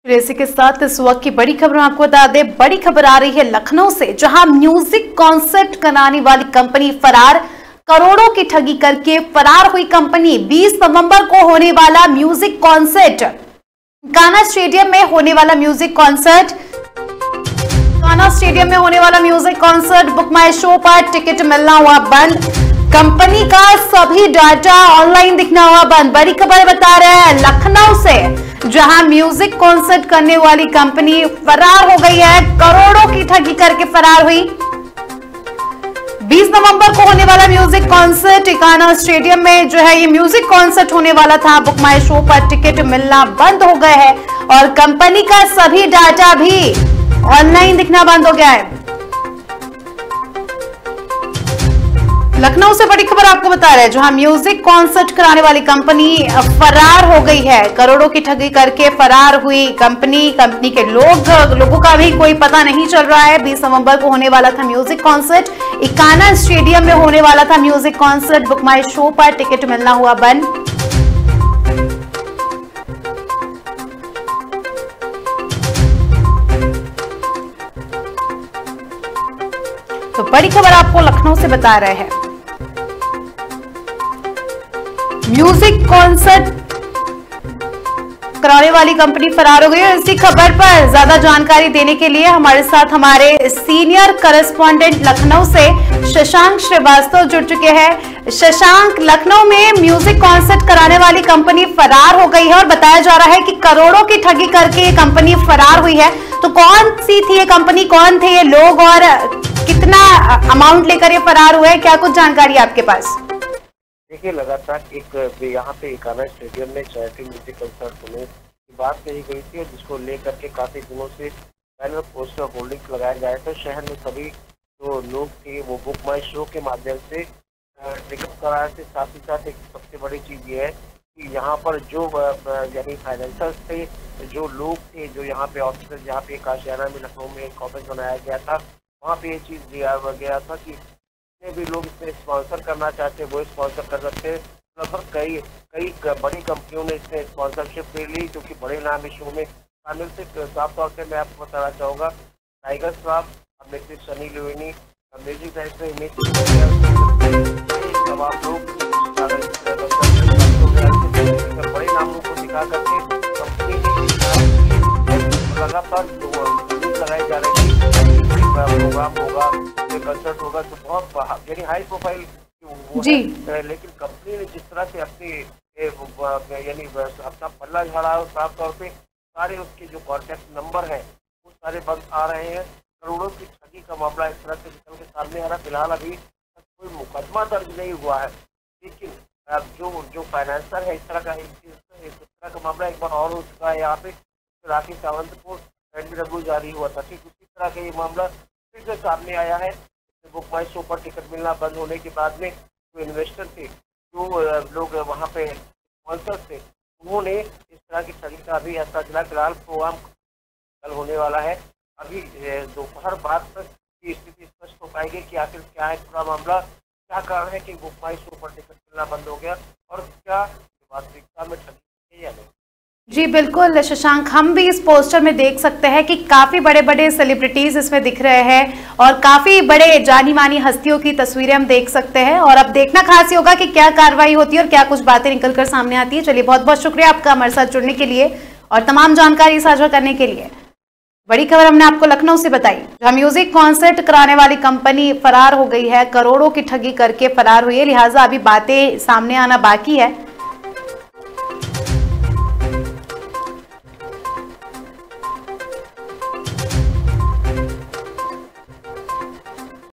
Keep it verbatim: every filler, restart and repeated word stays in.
इसी के साथ इस वक्त की बड़ी खबर आपको बता दें। बड़ी खबर आ रही है लखनऊ से, जहां म्यूजिक कॉन्सर्ट कराने वाली कंपनी फरार। करोड़ों की ठगी करके फरार हुई कंपनी। बीस नवंबर को होने वाला म्यूजिक कॉन्सर्ट, कान्हा स्टेडियम में होने वाला म्यूजिक कॉन्सर्ट कान्हा स्टेडियम में होने वाला music concert BookMyShow पर टिकट मिलना हुआ बंद। कंपनी का सभी डाटा ऑनलाइन दिखना हुआ बंद। बड़ी खबर बता रहे हैं लखनऊ से, जहां म्यूजिक कॉन्सर्ट करने वाली कंपनी फरार हो गई है। करोड़ों की ठगी करके फरार हुई। बीस नवंबर को होने वाला म्यूजिक कॉन्सर्ट कान्हा स्टेडियम में जो है ये म्यूजिक कॉन्सर्ट होने वाला था। बुक माई शो पर टिकट मिलना बंद हो गए हैं और कंपनी का सभी डाटा भी ऑनलाइन दिखना बंद हो गया है। लखनऊ से बड़ी खबर आपको बता रहे हैं, जहां म्यूजिक कॉन्सर्ट कराने वाली कंपनी फरार हो गई है। करोड़ों की ठगी करके फरार हुई कंपनी। कंपनी के लोग लोगों का भी कोई पता नहीं चल रहा है। बीस नवंबर को होने वाला था म्यूजिक कॉन्सर्ट, कान्हा स्टेडियम में होने वाला था music concert. BookMyShow पर टिकट मिलना हुआ बंद। तो बड़ी खबर आपको लखनऊ से बता रहे हैं, म्यूजिक कॉन्सर्ट कराने वाली कंपनी फरार हो गई है। इसी खबर पर ज्यादा जानकारी देने के लिए हमारे साथ हमारे सीनियर करस्पॉन्डेंट लखनऊ से शशांक श्रीवास्तव जुड़ चुके हैं। शशांक, लखनऊ में म्यूजिक कॉन्सर्ट कराने वाली कंपनी फरार हो गई है और बताया जा रहा है कि करोड़ों की ठगी करके ये कंपनी फरार हुई है। तो कौन सी थी ये कंपनी, कौन थे ये लोग और कितना अमाउंट लेकर ये फरार हुए, क्या कुछ जानकारी आपके पास? देखिए, लगातार एक यहाँ पे कान्हा स्टेडियम में चैरिटी म्यूजिक कंसर्ट होने की बात कही गई थी और जिसको लेकर के काफी दिनों से बैनर पोस्टर होल्डिंग्स लगाए गए थे। शहर में सभी जो लोग थे वो बुक माई शो के माध्यम से टिकट कराए थे। साथ ही साथ एक सबसे बड़ी चीज ये है कि यहाँ पर जो यानी फाइनेंसर्स थे, जो लोग थे, जो यहाँ पे ऑफिसर, जहाँ पे काशियाना में लखनऊ में एक ऑफिस बनाया गया था, वहाँ पे ये चीज दिया गया था कि भी लोग इसमें स्पॉन्सर करना चाहते हैं वो स्पॉन्सर कर सकते हैं। लगभग कई कई बड़ी कंपनियों ने इसमें स्पॉन्सरशिप ले ली, जो कि बड़े नाम इस शो में शामिल थे। साफ तौर से मैं आपको बताना चाहूँगा, टाइगर श्रॉफ, अभिनेत्री सनी लियोनी, म्यूजिक डायरेक्टर हिमेश, तमाम लोग बड़े नामों को दिखा करके कंपनी ने लगातार लगाई जा रही थी प्रोग्राम होगा, कंसर्ट होगा, तो बहुत यानी हाई प्रोफाइल वो है। लेकिन कंपनी ने जिस तरह से अपनी यानी अपना पल्ला झाड़ा, साफ तौर पे सारे उसके जो कॉन्टैक्ट नंबर है वो सारे बंद आ रहे हैं। करोड़ों की ठगी का मामला इस तरह से निकल के सामने आ रहा। फिलहाल अभी कोई मुकदमा दर्ज नहीं हुआ है, लेकिन जो जो फाइनेंसर है इस तरह का इस तरह का मामला एक बार और हो चुका है। यहाँ पे राकेश सावंत को एनडीडब्ल्यू जारी हुआ था, ठीक उसी तरह का ये मामला फिर से सामने आया है। बुक माई शो पर टिकट मिलना बंद होने के बाद में जो इन्वेस्टर थे, जो लोग वहाँ पे स्पॉन्सर थे, उन्होंने इस तरह की ठगी का अभी ऐसा चला। फिलहाल प्रोग्राम कल होने वाला है। अभी दोपहर बाद तक की स्थिति स्पष्ट हो पाएगी कि आखिर क्या है पूरा मामला, क्या कारण है कि बुक माई शो पर टिकट मिलना बंद हो गया और क्या वास्तविकता में ठगी है या नहीं। जी बिल्कुल शशांक, हम भी इस पोस्टर में देख सकते हैं कि काफी बड़े बड़े सेलिब्रिटीज इसमें दिख रहे हैं और काफी बड़े जानी मानी हस्तियों की तस्वीरें हम देख सकते हैं। और अब देखना खास ही होगा कि क्या कार्रवाई होती है और क्या कुछ बातें निकलकर सामने आती है। चलिए, बहुत बहुत शुक्रिया आपका हमारे साथ जुड़ने के लिए और तमाम जानकारी साझा करने के लिए। बड़ी खबर हमने आपको लखनऊ से बताई, जहां म्यूजिक कॉन्सर्ट कराने वाली कंपनी फरार हो गई है। करोड़ों की ठगी करके फरार हुई है, लिहाजा अभी बातें सामने आना बाकी है।